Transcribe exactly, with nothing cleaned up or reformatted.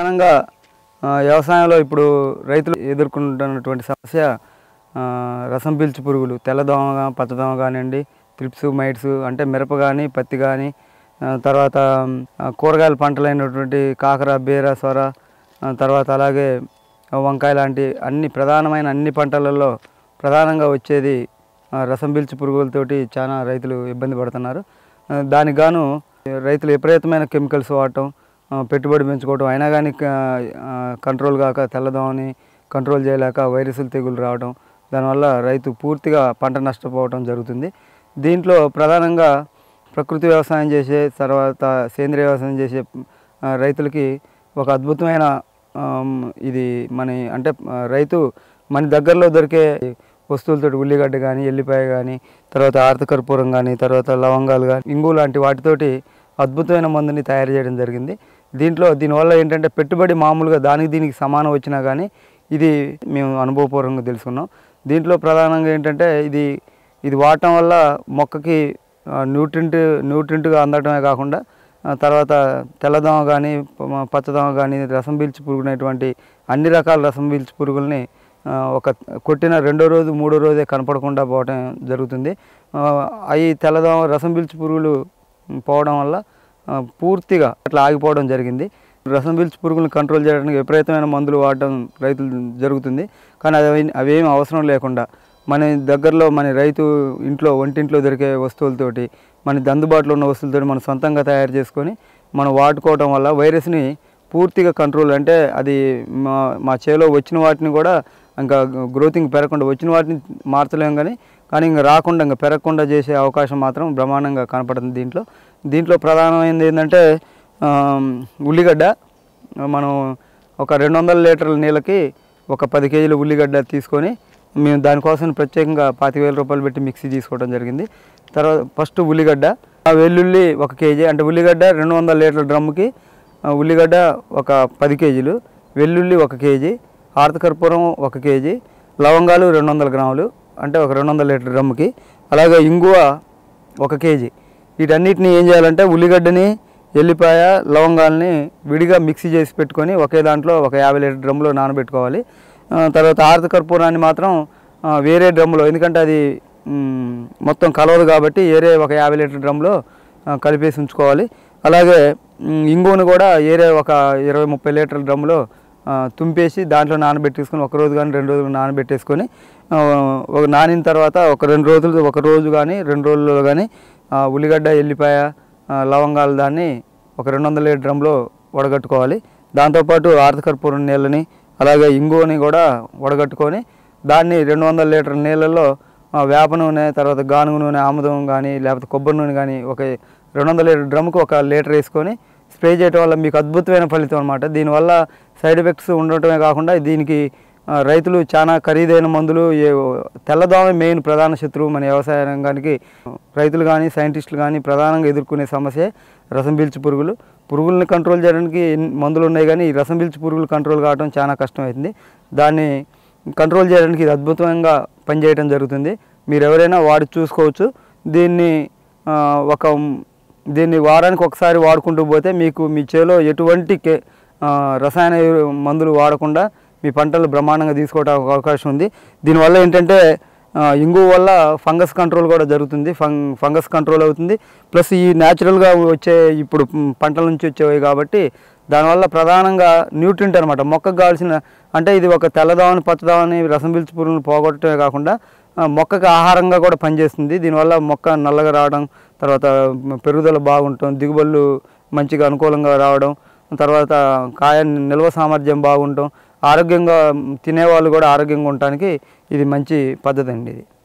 ప్రధానంగా వ్యవసాయంలో ఇప్పుడు రైతులు ఎదుర్కొంటున్నటువంటి సమస్య రసం పీల్చు పురుగులు, తెల్లదోమ, పచ్చదోమ కానివ్వండి, త్రిప్స్, మైట్స్, అంటే మిరప కానీ, పత్తి కానీ, తర్వాత కూరగాయల పంటలైనటువంటి కాకర, బీర, సొర, తర్వాత అలాగే వంకాయ లాంటి అన్ని ప్రధానమైన అన్ని పంటలలో ప్రధానంగా వచ్చేది రసం పీల్చు పురుగులతోటి చాలా రైతులు ఇబ్బంది పడుతున్నారు. దానికి గాను రైతులు విపరీతమైన కెమికల్స్ వాడటం, పెట్టుబడి పెంచుకోవడం, అయినా కానీ కంట్రోల్ కాక తెల్లదోమని కంట్రోల్ చేయలేక వైరస్లు తెగులు రావడం, దానివల్ల రైతు పూర్తిగా పంట నష్టపోవడం జరుగుతుంది. దీంట్లో ప్రధానంగా ప్రకృతి వ్యవసాయం చేసే, తర్వాత సేంద్రియ వ్యవసాయం చేసే రైతులకి ఒక అద్భుతమైన ఇది మన అంటే రైతు మన దగ్గరలో దొరికే వస్తువులతో ఉల్లిగడ్డ కానీ, ఎల్లిపాయ కానీ, తర్వాత ఆర్తకర్పూరం కానీ, తర్వాత లవంగాలు కానీ, ఇంగు లాంటి వాటితోటి అద్భుతమైన మందుని తయారు చేయడం జరిగింది. దీంట్లో దీనివల్ల ఏంటంటే పెట్టుబడి మామూలుగా దానికి దీనికి సమానం వచ్చినా కానీ ఇది మేము అనుభవపూర్వకంగా తెలుసుకున్నాం. దీంట్లో ప్రధానంగా ఏంటంటే ఇది ఇది వాడటం వల్ల మొక్కకి న్యూట్రింట్ న్యూట్రింట్గా అందడమే కాకుండా తర్వాత తెల్లదోమ కానీ, పచ్చదోమ కానీ, రసం పీల్చి పురుగునటువంటి అన్ని రకాల రసం పీల్చి పురుగుల్ని ఒక కొట్టిన రెండో రోజు మూడో రోజే కనపడకుండా పోవటం జరుగుతుంది. అవి తెల్లదోమ రసం పీల్చి పురుగులు పోవడం వల్ల పూర్తిగా అట్లా ఆగిపోవడం జరిగింది. రసం పీల్చి పురుగులను కంట్రోల్ చేయడానికి విపరీతమైన మందులు వాడటం రైతులు జరుగుతుంది. కానీ అవి అవేమి అవసరం లేకుండా మన దగ్గరలో మన రైతు ఇంట్లో వంటింట్లో దొరికే వస్తువులతోటి, మన అందుబాటులో ఉన్న వస్తువులతోటి మనం సొంతంగా తయారు చేసుకొని మనం వాడుకోవడం వల్ల వైరస్ని పూర్తిగా కంట్రోల్, అంటే అది మా మా చేలో వచ్చిన వాటిని కూడా ఇంకా గ్రోతింగ్ పెరగకుండా, వచ్చిన వాటిని మార్చలేము కానీ కానీ ఇంకా రాకుండా ఇంకా పెరగకుండా చేసే అవకాశం మాత్రం బ్రహ్మాండంగా కనపడుతుంది. దీంట్లో దీంట్లో ప్రధానమైనది ఏంటంటే ఉల్లిగడ్డ. మనం ఒక రెండు వందల లీటర్ల నీళ్ళకి ఒక పది కేజీల ఉల్లిగడ్డ తీసుకొని మేము దానికోసం ప్రత్యేకంగా పాతిక వేల రూపాయలు పెట్టి మిక్సీ తీసుకోవడం జరిగింది. తర్వాత ఫస్ట్ ఉల్లిగడ్డ, వెల్లుల్లి ఒక కేజీ, అంటే ఉల్లిగడ్డ రెండు వందల లీటర్ల డ్రమ్ముకి ఉల్లిగడ్డ ఒక పది కేజీలు, వెల్లుల్లి ఒక కేజీ, ఆర్తకర్పూరం ఒక కేజీ, లవంగాలు రెండు వందల గ్రాములు, అంటే ఒక రెండు వందల లీటర్ డ్రమ్ముకి, అలాగే ఇంగువ ఒక కేజీ. వీటన్నిటిని ఏం చేయాలంటే ఉల్లిగడ్డని, ఎల్లిపాయ, లవంగాల్ని విడిగా మిక్సీ చేసి పెట్టుకొని ఒకే దాంట్లో ఒక యాభై లీటర్ డ్రమ్లో నానబెట్టుకోవాలి. తర్వాత ఆర్తకర్పూరాన్ని మాత్రం వేరే డ్రమ్లో, ఎందుకంటే అది మొత్తం కలవదు కాబట్టి వేరే ఒక యాభై లీటర్ డ్రమ్లో కలిపేసి ఉంచుకోవాలి. అలాగే ఇంగువను కూడా వేరే ఒక ఇరవై ముప్పై లీటర్ల డ్రమ్లో తుంపేసి దాంట్లో నానబెట్టేసుకొని ఒక రోజు కానీ రెండు రోజులు నానబెట్టేసుకొని ఒక నానిన తర్వాత ఒక రెండు రోజులు ఒక రోజు కానీ రెండు రోజుల్లో కానీ ఉల్లిగడ్డ, ఎల్లిపాయ, లవంగాలు దాన్ని ఒక రెండు వందల లీటర్ డ్రమ్లో వడగట్టుకోవాలి. దాంతోపాటు ఆర్తకర్పూరం నీళ్ళని అలాగే ఇంగువని కూడా వడగట్టుకొని దాన్ని రెండు వందల లీటర్ నీళ్ళల్లో వేప నూనె, తర్వాత గానుగ నూనె, ఆముదం కానీ లేకపోతే కొబ్బరి నూనె కానీ ఒక రెండు వందల లీటర్ డ్రమ్కి ఒక లీటర్ వేసుకొని స్ప్రే చేయడం వల్ల మీకు అద్భుతమైన ఫలితం అనమాట. దీనివల్ల సైడ్ ఎఫెక్ట్స్ ఉండటమే కాకుండా దీనికి రైతులు చాలా ఖరీదైన మందులు, తెల్లదోమ మెయిన్ ప్రధాన శత్రువు మన వ్యవసాయ రంగానికి. రైతులు కానీ సైంటిస్టులు కానీ ప్రధానంగా ఎదుర్కొనే సమస్య రసం పీల్చు పురుగులు. పురుగుల్ని కంట్రోల్ చేయడానికి మందులు ఉన్నాయి కానీ ఈ రసం పీల్చు పురుగులు కంట్రోల్ కావడం చాలా కష్టమవుతుంది. దాన్ని కంట్రోల్ చేయడానికి ఇది అద్భుతంగా పనిచేయడం జరుగుతుంది. మీరు ఎవరైనా వాడి చూసుకోవచ్చు. దీన్ని ఒక దీన్ని వారానికి ఒకసారి వాడుకుంటూ పోతే మీకు మీ చేలో ఎటువంటి రసాయన మందులు వాడకుండా మీ పంటలు బ్రహ్మాండంగా తీసుకోవడానికి అవకాశం ఉంది. దీనివల్ల ఏంటంటే ఇంగు వల్ల ఫంగస్ కంట్రోల్ కూడా జరుగుతుంది, ఫంగ్ ఫంగస్ కంట్రోల్ అవుతుంది. ప్లస్ ఈ న్యాచురల్గా వచ్చే ఇప్పుడు పంటల నుంచి వచ్చేవి కాబట్టి దానివల్ల ప్రధానంగా న్యూట్రింట్ అనమాట, మొక్కకు కావాల్సిన, అంటే ఇది ఒక తెల్లదోమని, పచ్చదోమని, రసం పీల్చు పురుగులను పోగొట్టడమే కాకుండా మొక్కకు ఆహారంగా కూడా పనిచేస్తుంది. దీనివల్ల మొక్క నల్లగా రావడం, తర్వాత పెరుగుదల బాగుండటం, దిగుబడులు మంచిగా అనుకూలంగా రావడం, తర్వాత కాయ నిల్వ సామర్థ్యం బాగుండటం, ఆరోగ్యంగా తినేవాళ్ళు కూడా ఆరోగ్యంగా ఉండటానికి ఇది మంచి పద్ధతి అండి. ఇది